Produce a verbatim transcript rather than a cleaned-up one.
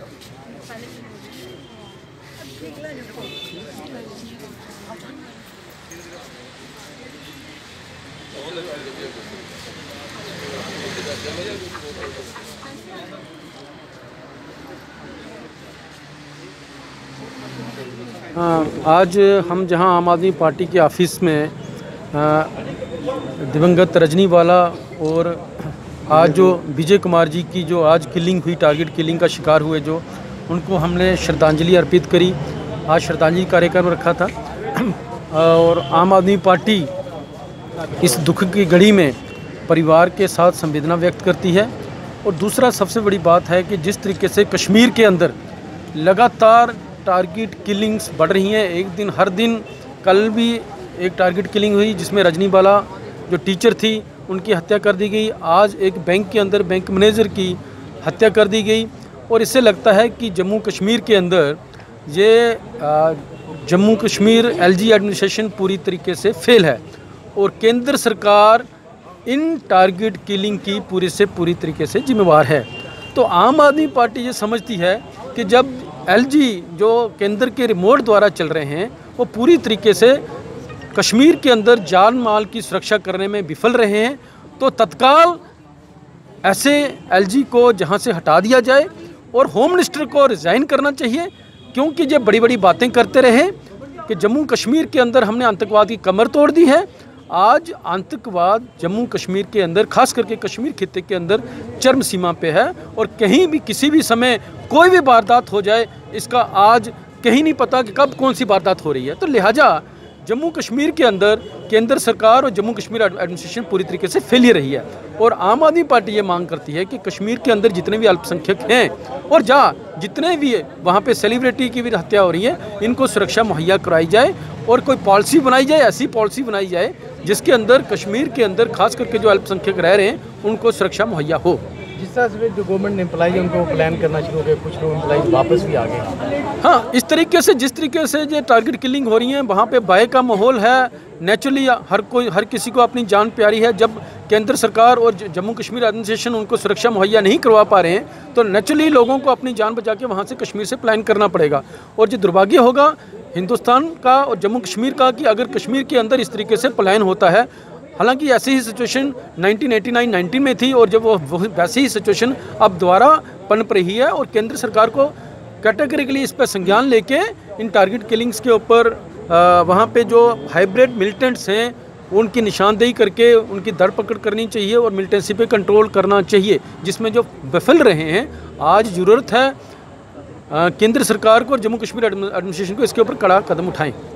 आज हम जहां आम आदमी पार्टी के ऑफिस में दिवंगत रजनीवाला और आज जो विजय कुमार जी की जो आज किलिंग हुई, टारगेट किलिंग का शिकार हुए, जो उनको हमने श्रद्धांजलि अर्पित करी। आज श्रद्धांजलि कार्यक्रम रखा था और आम आदमी पार्टी इस दुख की घड़ी में परिवार के साथ संवेदना व्यक्त करती है। और दूसरा सबसे बड़ी बात है कि जिस तरीके से कश्मीर के अंदर लगातार टारगेट किलिंग्स बढ़ रही हैं, एक दिन हर दिन, कल भी एक टारगेट किलिंग हुई जिसमें रजनीवाला जो टीचर थी उनकी हत्या कर दी गई। आज एक बैंक के अंदर बैंक मैनेजर की हत्या कर दी गई। और इससे लगता है कि जम्मू कश्मीर के अंदर ये जम्मू कश्मीर एलजी एडमिनिस्ट्रेशन पूरी तरीके से फेल है और केंद्र सरकार इन टारगेट किलिंग की पूरी से पूरी तरीके से जिम्मेवार है। तो आम आदमी पार्टी ये समझती है कि जब एलजी जो केंद्र के रिमोट द्वारा चल रहे हैं वो पूरी तरीके से कश्मीर के अंदर जान माल की सुरक्षा करने में विफल रहे हैं, तो तत्काल ऐसे एलजी को जहां से हटा दिया जाए और होम मिनिस्टर को रिज़ाइन करना चाहिए। क्योंकि ये बड़ी बड़ी बातें करते रहे कि जम्मू कश्मीर के अंदर हमने आतंकवाद की कमर तोड़ दी है। आज आतंकवाद जम्मू कश्मीर के अंदर, खास करके कश्मीर खित्ते के अंदर चरम सीमा पे है और कहीं भी किसी भी समय कोई भी वारदात हो जाए, इसका आज कहीं नहीं पता कि कब कौन सी वारदात हो रही है। तो लिहाजा जम्मू कश्मीर के अंदर केंद्र सरकार और जम्मू कश्मीर एडमिनिस्ट्रेशन पूरी तरीके से फेल ही रही है। और आम आदमी पार्टी ये मांग करती है कि कश्मीर के अंदर जितने भी अल्पसंख्यक हैं और जहाँ जितने भी वहाँ पे सेलिब्रिटी की भी हत्या हो रही है, इनको सुरक्षा मुहैया कराई जाए और कोई पॉलिसी बनाई जाए, ऐसी पॉलिसी बनाई जाए जिसके अंदर कश्मीर के अंदर खास करके जो अल्पसंख्यक रह रहे हैं उनको सुरक्षा मुहैया हो। जिस तरह से जो गवर्नमेंट एम्प्लॉई है उनको प्लान करना शुरू हो गया, कुछ लोग एम्प्लॉई वापस भी आ गए। हाँ, इस तरीके से जिस तरीके से ये टारगेट किलिंग हो रही है, वहाँ पे भय का माहौल है। नेचुरली हर कोई हर किसी को अपनी जान प्यारी है। जब केंद्र सरकार और जम्मू कश्मीर एडमिनिस्ट्रेशन उनको सुरक्षा मुहैया नहीं करवा पा रहे हैं, तो नेचुरली लोगों को अपनी जान बचा के वहाँ से कश्मीर से प्लान करना पड़ेगा। और जो दुर्भाग्य होगा हिंदुस्तान का और जम्मू कश्मीर का कि अगर कश्मीर के अंदर इस तरीके से प्लान होता है, हालांकि ऐसी ही situation nineteen eighty nine ninety में थी और जब वो वैसी ही सिचुएशन अब दोबारा पनप रही है और केंद्र सरकार को कैटेगरिकली इस पर संज्ञान लेके इन टारगेट किलिंग्स के ऊपर वहाँ पे जो हाइब्रिड मिलिटेंट्स हैं उनकी निशानदेही करके उनकी धरपकड़ करनी चाहिए और मिलिटेंसी पे कंट्रोल करना चाहिए, जिसमें जो विफल रहे हैं। आज ज़रूरत है केंद्र सरकार को और जम्मू कश्मीर एडमिनिस्ट्रेशन को इसके ऊपर कड़ा कदम उठाएं।